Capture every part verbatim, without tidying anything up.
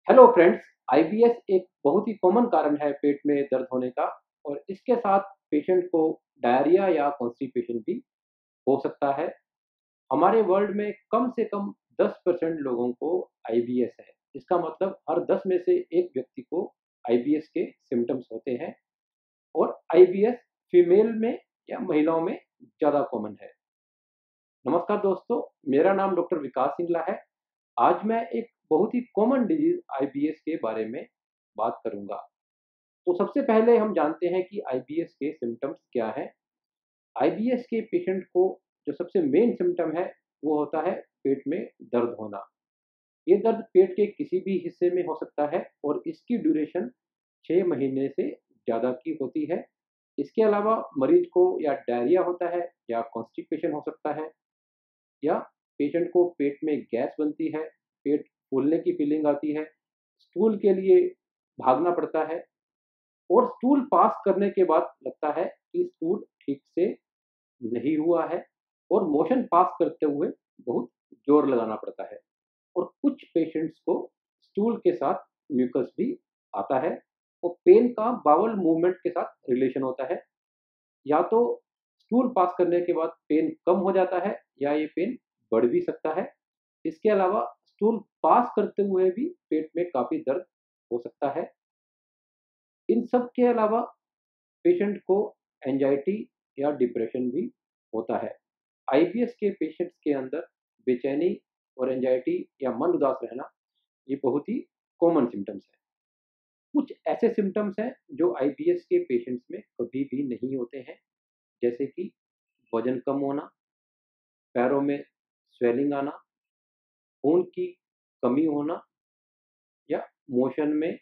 Hello friends, IBS एक बहुत ही common कारण है पेट में दर्द होने का और इसके साथ पेशेंट को डायरिया या कॉन्स्टिपेशन भी हो सकता है। हमारे वर्ल्ड में कम से कम दस परसेंट लोगों को आईबीएस है। इसका मतलब हर दस में से एक व्यक्ति को आईबीएस के सिम्टम्स होते हैं और आईबीएस फीमेल में या महिलाओं में ज़्यादा कॉमन है। नमस्कार दोस्तों, मेरा नाम डॉक्टर विकास सिंगला है। आज मैं एक बहुत ही कॉमन डिजीज आईबीएस के बारे में बात करूंगा। तो सबसे पहले हम जानते हैं कि आईबीएस के सिम्टम्स क्या हैं। आईबीएस के पेशेंट को जो सबसे मेन सिम्टम है वो होता है पेट में दर्द होना। ये दर्द पेट के किसी भी हिस्से में हो सकता है और इसकी ड्यूरेशन छः महीने से ज़्यादा की होती है। इसके अलावा मरीज को या डायरिया होता है या कॉन्स्टिपेशन हो सकता है या पेशेंट को पेट में गैस बनती है, पेट फूलने की फीलिंग आती है, स्टूल के लिए भागना पड़ता है और स्टूल पास करने के बाद लगता है कि स्टूल ठीक से नहीं हुआ है और मोशन पास करते हुए बहुत जोर लगाना पड़ता है। और कुछ पेशेंट्स को स्टूल के साथ म्यूकस भी आता है और पेन का बावल मूवमेंट के साथ रिलेशन होता है। या तो स्टूल पास करने के बाद पेन कम हो जाता है या ये पेन बढ़ भी सकता है। इसके अलावा स्टूल पास करते हुए भी पेट में काफ़ी दर्द हो सकता है। इन सब के अलावा पेशेंट को एंजाइटी या डिप्रेशन भी होता है। आईबीएस के पेशेंट्स के अंदर बेचैनी और एंजाइटी या मन उदास रहना ये बहुत ही कॉमन सिम्टम्स हैं। कुछ ऐसे सिम्टम्स हैं जो आईबीएस के पेशेंट्स में कभी भी नहीं होते हैं, जैसे कि वजन कम होना, पैरों में स्वेलिंग आना, खून की कमी होना या मोशन में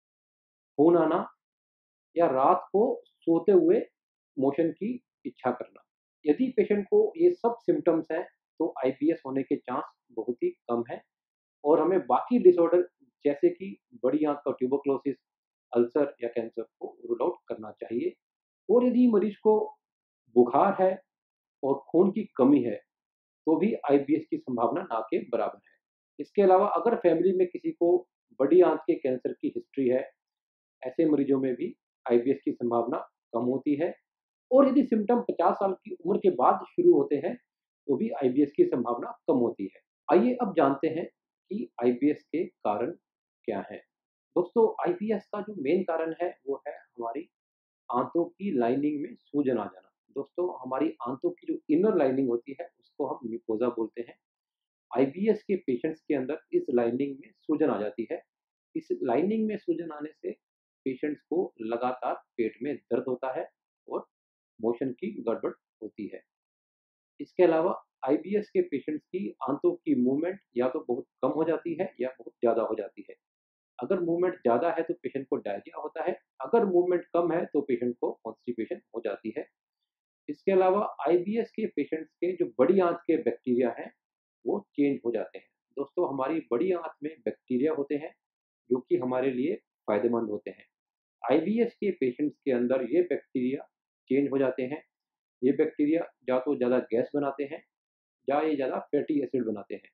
खून आना या रात को सोते हुए मोशन की इच्छा करना। यदि पेशेंट को ये सब सिम्टम्स हैं तो आईबीएस होने के चांस बहुत ही कम है और हमें बाकी डिसऑर्डर जैसे कि बड़ी आंत का ट्यूबरक्लोसिस, अल्सर या कैंसर को रूल आउट करना चाहिए। और यदि मरीज को बुखार है और खून की कमी है तो भी आईबीएस की संभावना ना के बराबर है। इसके अलावा अगर फैमिली में किसी को बड़ी आंत के कैंसर की हिस्ट्री है, ऐसे मरीजों में भी आईबीएस की संभावना कम होती है। और यदि सिम्टम पचास साल की उम्र के बाद शुरू होते हैं तो भी आईबीएस की संभावना कम होती है। आइए अब जानते हैं कि आईबीएस के कारण क्या हैं। दोस्तों, आईबीएस का जो मेन कारण है वो है हमारी आंतों की लाइनिंग में सूजन आ जाना। दोस्तों, हमारी आंतों की जो इनर लाइनिंग होती है उसको हम म्यूकोसा बोलते हैं। आईबीएस के पेशेंट्स के अंदर इस लाइनिंग में सूजन आ जाती है। इस लाइनिंग में सूजन आने से पेशेंट्स को लगातार पेट में दर्द होता है और मोशन की गड़बड़ होती है। इसके अलावा आईबीएस के पेशेंट्स की आंतों की मूवमेंट या तो बहुत कम हो जाती है या बहुत ज़्यादा हो जाती है। अगर मूवमेंट ज़्यादा है तो पेशेंट को डायरिया होता है, अगर मूवमेंट कम है तो पेशेंट को कॉन्स्टिपेशन हो जाती है। इसके अलावा आईबीएस के पेशेंट्स के जो बड़ी आंत के बैक्टीरिया हैं वो चेंज हो जाते हैं। दोस्तों, हमारी बड़ी आंत में बैक्टीरिया होते हैं जो कि हमारे लिए फ़ायदेमंद होते हैं। आईबीएस के पेशेंट्स के अंदर ये बैक्टीरिया चेंज हो जाते हैं। ये बैक्टीरिया या तो ज़्यादा गैस बनाते हैं या ये ज़्यादा फैटी एसिड बनाते हैं।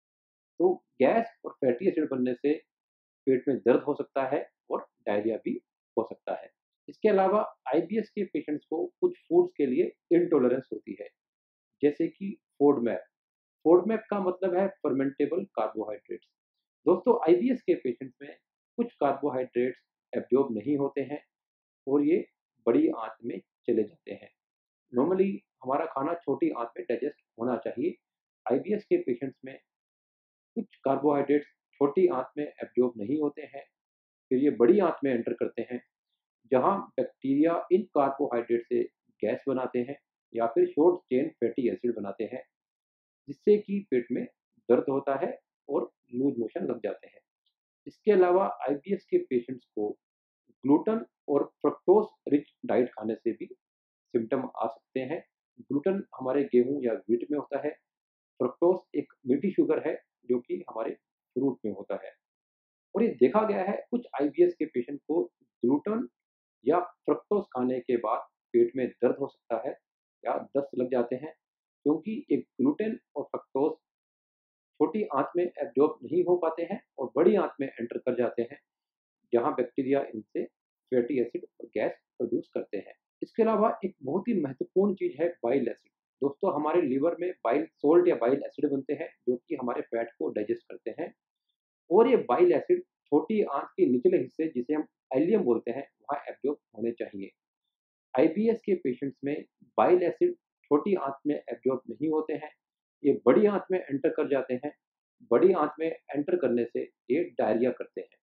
तो गैस और फैटी एसिड बनने से पेट में दर्द हो सकता है और डायरिया भी हो सकता है। इसके अलावा आईबीएस के पेशेंट्स को कुछ फूड्स के लिए इंटॉलरेंस होती है, जैसे कि फोडमैप। फोडमैप का मतलब है फर्मेंटेबल कार्बोहाइड्रेट्स। दोस्तों, आईबीएस के पेशेंट्स में कुछ कार्बोहाइड्रेट्स एब्जॉर्ब नहीं होते हैं और ये बड़ी आंत में चले जाते हैं। नॉर्मली हमारा खाना छोटी आंत में डाइजेस्ट होना चाहिए। आईबीएस के पेशेंट्स में कुछ कार्बोहाइड्रेट्स छोटी आंत में एब्जॉर्ब नहीं होते हैं, फिर ये बड़ी आंत में एंटर करते हैं, जहाँ बैक्टीरिया इन कार्बोहाइड्रेट से गैस बनाते हैं या फिर शॉर्ट चेन फैटी एसिड बनाते हैं, जिससे कि पेट में दर्द होता है और लूज मोशन लग जाते हैं। इसके अलावा आईबीएस के पेशेंट्स को ग्लूटन और फ्रक्टोज रिच डाइट खाने से भी सिम्टम आ सकते हैं। ग्लूटन हमारे गेहूं या व्हीट में होता है। फ्रक्टोज एक मीठी शुगर है जो कि हमारे फ्रूट में होता है। और ये देखा गया है कुछ आईबीएस के पेशेंट को ग्लूटन या फ्रक्टोज खाने के बाद पेट में दर्द हो सकता है या दस्त लग जाते हैं, क्योंकि एक ग्लूटेन और फ्रक्टोज छोटी आंत में एब्जॉर्ब नहीं हो पाते हैं और बड़ी आंत में एंटर कर जाते हैं, जहाँ बैक्टीरिया इनसे फैटी एसिड और गैस प्रोड्यूस करते हैं। इसके अलावा एक बहुत ही महत्वपूर्ण चीज़ है बाइल एसिड। दोस्तों, हमारे लिवर में बाइल सोल्ट या बाइल एसिड बनते हैं, जो कि हमारे फैट को डाइजेस्ट करते हैं, और ये बाइल एसिड छोटी आंत के निचले हिस्से, जिसे हम इलियम बोलते हैं, वहाँ एब्जॉर्ब होने चाहिए। आईबीएस के पेशेंट्स में बाइल एसिड छोटी आंत में एब्जॉर्ब नहीं होते हैं, ये बड़ी आंत में एंटर कर जाते हैं। बड़ी आंत में एंटर करने से ये डायरिया करते हैं,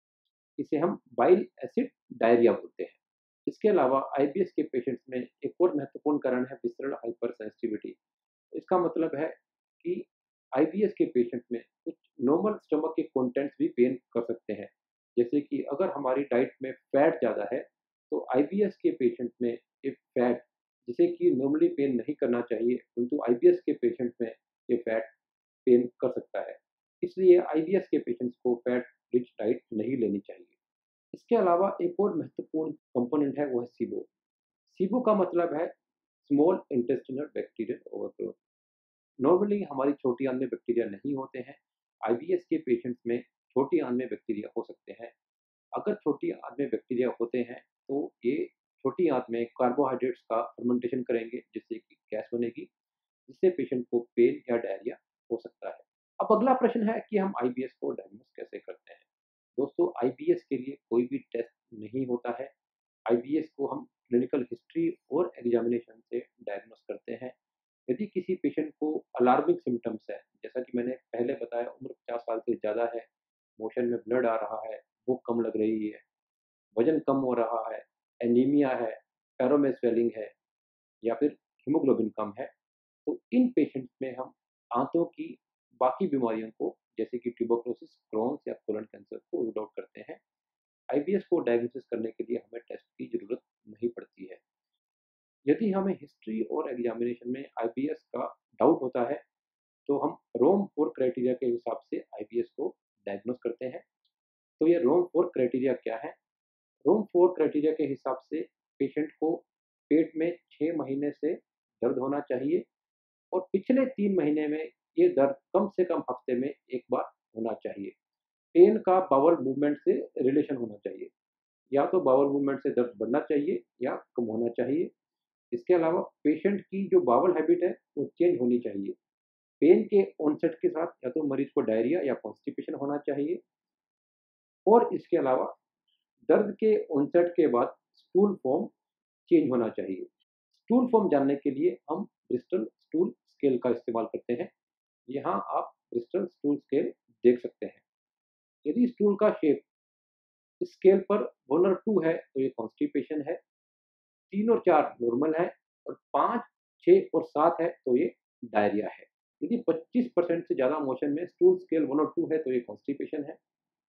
इसे हम बाइल एसिड डायरिया बोलते हैं। इसके अलावा आईबीएस के पेशेंट्स में एक और महत्वपूर्ण कारण है विसरल हाइपरसेंसिटिविटी। इसका मतलब है कि आईबीएस के पेशेंट में कुछ नॉर्मल स्टमक के कंटेंट्स भी पेन कर सकते हैं। जैसे कि अगर हमारी डाइट में फैट ज़्यादा है, तो आईबीएस के पेशेंट में ये फैट, जिसे कि नॉर्मली पेन नहीं करना चाहिए, किंतु आईबीएस के पेशेंट में ये फैट पेन कर सकता है। इसलिए आईबीएस के पेशेंट्स को फैट रिच डाइट नहीं लेनी चाहिए। इसके अलावा एक और महत्वपूर्ण कंपोनेंट है, वो है सीबो। सीबो का मतलब है small intestinal bacterial overgrowth. Normally हमारी छोटी आंत में बैक्टीरिया नहीं होते हैं, आईबीएस के पेशेंट्स में छोटी आंत में बैक्टीरिया हो सकते हैं। अगर छोटी आंत में बैक्टीरिया होते हैं, तो ये छोटी आंत में कार्बोहाइड्रेट्स का फर्मेंटेशन करेंगे, जिससे कि गैस बनेगी, जिससे पेशेंट को पेन या डायरिया हो सकता है। अब अगला प्रश्न है कि हम आईबीएस को डायग्नोस कैसे करते हैं। दोस्तों, आईबीएस के लिए कोई भी टेस्ट नहीं होता है। आईबीएस को हम क्लिनिकल हिस्ट्री और एग्जामिनेशन से डायग्नोस करते हैं। यदि किसी पेशेंट को अलार्मिंग सिम्टम्स है, जैसा कि मैंने पहले बताया, उम्र पचास साल से ज़्यादा है, मोशन में ब्लड आ रहा है, भूख कम लग रही है, वजन कम हो रहा है, एनीमिया है, पैरों में स्वेलिंग है, या फिर हीमोग्लोबिन कम है, तो इन पेशेंट्स में हम आंतों की बाकी बीमारियों को, जैसे कि ट्यूबरकुलोसिस, क्रोन्स या कोलन कैंसर को रूल आउट करते हैं। आईबीएस को डायग्नोसिस करने के लिए हमें टेस्ट की ज़रूरत नहीं पड़ती है। यदि हमें हिस्ट्री और एग्जामिनेशन में आईबीएस का डाउट होता है, तो हम रोम फोर क्राइटेरिया के हिसाब से आईबीएस को डायग्नोस करते हैं। तो ये रोम फोर क्राइटेरिया क्या है? रोम फोर क्राइटेरिया के हिसाब से पेशेंट को पेट में छः महीने से दर्द होना चाहिए, और पिछले तीन महीने में ये दर्द कम से कम हफ्ते में एक बार होना चाहिए। पेन का बावल मूवमेंट से रिलेशन होना चाहिए, या तो बावल मूवमेंट से दर्द बढ़ना चाहिए या कम होना चाहिए। इसके अलावा पेशेंट की जो बावल हैबिट है, वो चेंज होनी चाहिए। पेन के ऑनसेट के साथ या तो मरीज को डायरिया या कॉन्स्टिपेशन होना चाहिए, और इसके अलावा दर्द के ऑनसेट के बाद स्टूल फॉर्म चेंज होना चाहिए। स्टूल फॉर्म जानने के लिए हम ब्रिस्टल स्टूल स्केल का इस्तेमाल करते हैं। यहाँ आप ब्रिस्टल स्टूल स्केल देख सकते हैं। यदि स्टूल का शेप स्केल पर वन और टू है, तो ये कॉन्स्टिपेशन है। तीन और चार नॉर्मल है, और पाँच, छः और सात है, तो ये डायरिया है। यदि पच्चीस परसेंट से ज़्यादा मोशन में स्टूल स्केल वन और टू है, तो ये कॉन्स्टिपेशन है,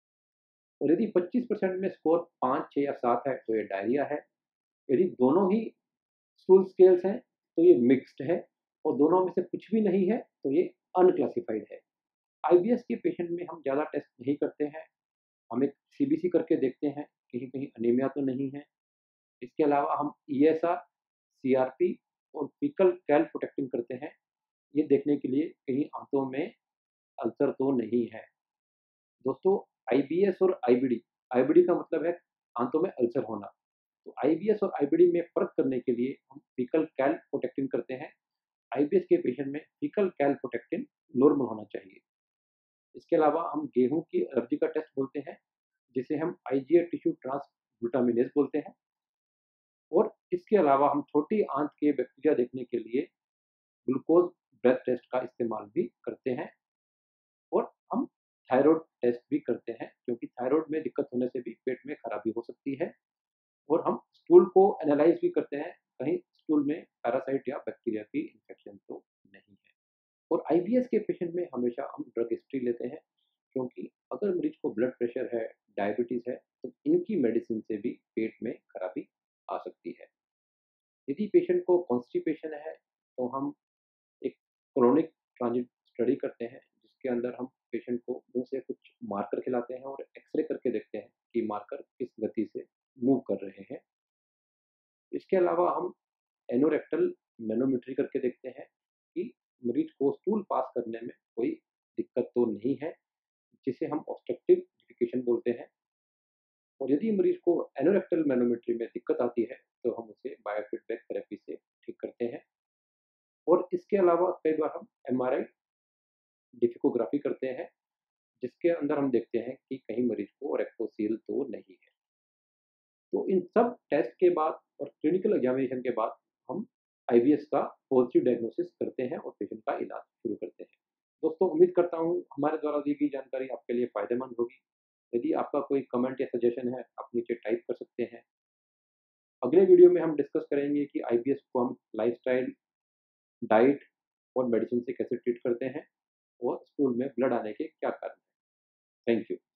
और यदि पच्चीस परसेंट में स्कोर पाँच, छः या सात है, तो ये डायरिया है। यदि दोनों ही स्टूल स्केल्स हैं, तो ये मिक्स्ड है, और दोनों में से कुछ भी नहीं है, तो ये अनक्लासिफाइड है। आईबीएस के पेशेंट में हम ज़्यादा टेस्ट नहीं करते हैं। हम एक सीबीसी करके देखते हैं, कहीं-कहीं अनीमिया तो नहीं है। इसके अलावा हम ईएसआर, सीआरपी और फीकल कैलप्रोटेक्टिन करते हैं, ये देखने के लिए कहीं आंतों में अल्सर तो नहीं है। दोस्तों, आईबीएस और आईबीडी, आईबीडी का मतलब है आंतों में अल्सर होना। तो आईबीएस और आईबीडी में फ़र्क करने के लिए हम फीकल कैलप्रोटेक्टिन करते हैं। आईबीएस के पेशेंट में फीकल कैलप्रोटेक्टिन नॉर्मल होना चाहिए। इसके अलावा हम गेहूँ की एलर्जी का टेस्ट बोलते हैं, जिसे हम आईजीए टिश्यू ट्रांसग्लूटामिनेज बोलते हैं, और इसके अलावा हम छोटी आंत के बैक्टीरिया देखने के लिए ग्लूकोज ब्रेथ टेस्ट का इस्तेमाल भी करते हैं, और हम थायराइड टेस्ट भी करते हैं, क्योंकि थायराइड में दिक्कत होने से भी पेट में खराबी हो सकती है। और हम स्टूल को एनालाइज भी करते हैं, कहीं स्टूल में पैरासाइट या बैक्टीरिया की इन्फेक्शन तो नहीं है। और आईबीएस के पेशेंट में हमेशा हम ड्रग हिस्ट्री लेते हैं, क्योंकि अगर मरीज को ब्लड प्रेशर है, डायबिटीज़ है, तो इनकी मेडिसिन से भी पेट में खराबी आ सकती है। यदि पेशेंट को कॉन्स्टिपेशन है, तो हम एक कोलोनिक ट्रांजिट स्टडी करते हैं, जिसके अंदर हम पेशेंट को मुंह से कुछ मार्कर खिलाते हैं और एक्सरे करके देखते हैं कि मार्कर किस गति से मूव कर रहे हैं। इसके अलावा हम एनोरेक्टल मैनोमेट्री करके देखते हैं कि मरीज को स्टूल पास करने में कोई दिक्कत तो नहीं है, जिसे हम ऑब्स्ट्रक्टिव डिफेकेशन और यदि मरीज को एनोरेक्टल मैनोमेट्री में दिक्कत आती है तो हम उसे बायोफीडबैक थेरेपी से ठीक करते हैं। और इसके अलावा कई बार हम एमआरआई डिफिकोग्राफी करते हैं, जिसके अंदर हम देखते हैं कि कहीं मरीज को रेक्टोसील तो नहीं है। तो इन सब टेस्ट के बाद और क्लिनिकल एग्जामिनेशन के बाद हम आईबीएस का पॉजिटिव डायग्नोसिस करते हैं और पेशेंट का इलाज शुरू करते हैं। दोस्तों, उम्मीद करता हूँ हमारे द्वारा दी गई जानकारी आपके लिए फ़ायदेमंद होगी। यदि आपका कोई कमेंट या सजेशन है, आप नीचे टाइप कर सकते हैं। अगले वीडियो में हम डिस्कस करेंगे कि आईबीएस को हम लाइफस्टाइल, डाइट और मेडिसिन से कैसे ट्रीट करते हैं और स्टूल में ब्लड आने के क्या कारण हैं। Thank you.